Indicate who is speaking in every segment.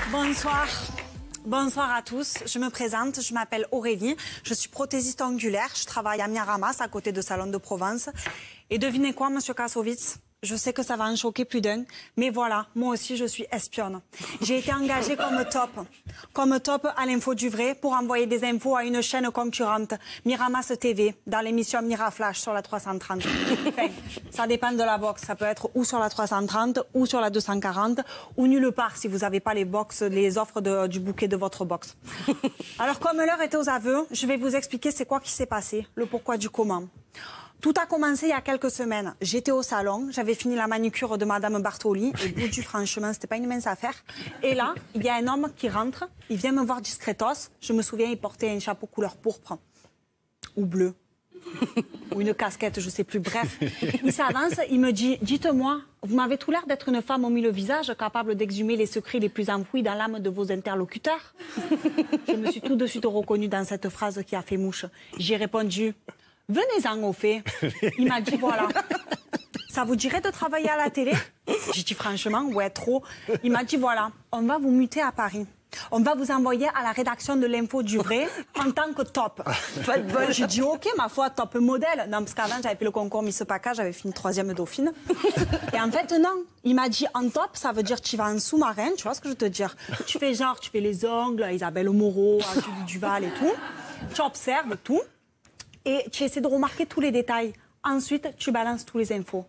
Speaker 1: Bonsoir. Bonsoir à tous. Je me présente, je m'appelle Aurélie. Je suis prothésiste ongulaire. Je travaille à Miramas, à côté de Salon de Provence. Et devinez quoi, monsieur Kassovitz? Je sais que ça va en choquer plus d'un, mais voilà, moi aussi je suis espionne. J'ai été engagée comme top à l'info du vrai pour envoyer des infos à une chaîne concurrente, Miramas TV, dans l'émission Miraflash sur la 330. Enfin, ça dépend de la box, ça peut être ou sur la 330, ou sur la 240, ou nulle part si vous n'avez pas les offres du bouquet de votre box. Alors comme l'heure était aux aveux, je vais vous expliquer c'est quoi qui s'est passé, le pourquoi du comment. Tout a commencé il y a quelques semaines. J'étais au salon, j'avais fini la manucure de Madame Bartoli, et boudu, franchement, c'était pas une mince affaire. Et là, il y a un homme qui rentre, il vient me voir discretos. Je me souviens, il portait un chapeau couleur pourpre ou bleu ou une casquette, je sais plus. Bref, il s'avance, il me dit, dites-moi, vous m'avez tout l'air d'être une femme au milieu visage, capable d'exhumer les secrets les plus enfouis dans l'âme de vos interlocuteurs. Je me suis tout de suite reconnue dans cette phrase qui a fait mouche. J'ai répondu. Venez-en au fait. Il m'a dit, voilà, ça vous dirait de travailler à la télé? J'ai dit, franchement, ouais, trop. Il m'a dit, voilà, on va vous muter à Paris. On va vous envoyer à la rédaction de l'info du vrai en tant que top. J'ai dit, ok, ma foi, top modèle. Non, parce qu'avant, j'avais fait le concours Miss PACA, j'avais fini 3e Dauphine. Et en fait, non. Il m'a dit, en top, ça veut dire tu vas en sous-marin, tu vois ce que je veux te dire? Tu fais genre, tu fais les ongles, Isabelle Moreau, Julie Duval et tout. Tu observes tout. Et tu essaies de remarquer tous les détails. Ensuite, tu balances tous les infos.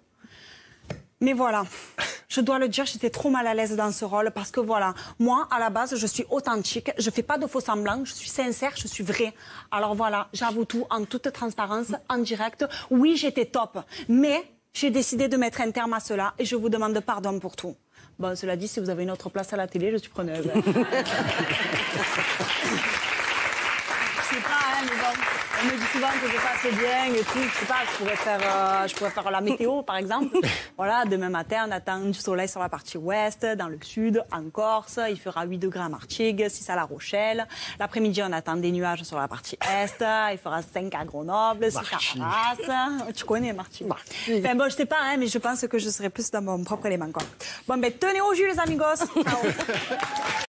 Speaker 1: Mais voilà, je dois le dire, j'étais trop mal à l'aise dans ce rôle parce que voilà, moi, à la base, je suis authentique, je fais pas de faux semblants, je suis sincère, je suis vraie. Alors voilà, j'avoue tout en toute transparence, en direct. Oui, j'étais top, mais j'ai décidé de mettre un terme à cela et je vous demande pardon pour tout. Bon, cela dit, si vous avez une autre place à la télé, je suis preneuse. Je sais pas, hein, mais bon. On me dit souvent que je passe bien et tout. Je sais pas, je pourrais faire la météo, par exemple. Voilà, demain matin, on attend du soleil sur la partie ouest, dans le sud, en Corse. Il fera 8 degrés à Martigues, 6 à La Rochelle. L'après-midi, on attend des nuages sur la partie est. Il fera 5 à Grenoble, 6 à Arras. Tu connais Martigues. Enfin bon, je sais pas, hein, mais je pense que je serai plus dans mon propre élément, quoi. Bon, ben, tenez au jus, les amigos. Ciao.